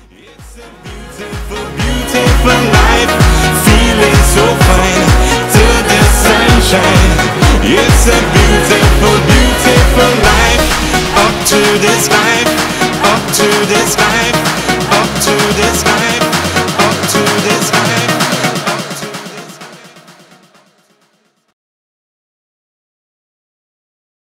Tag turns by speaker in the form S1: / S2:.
S1: It's a beautiful, beautiful life, feeling so fine to the sunshine. It's a beautiful, beautiful life, up to the sky, up to the sky, up to the sky, up to the sky.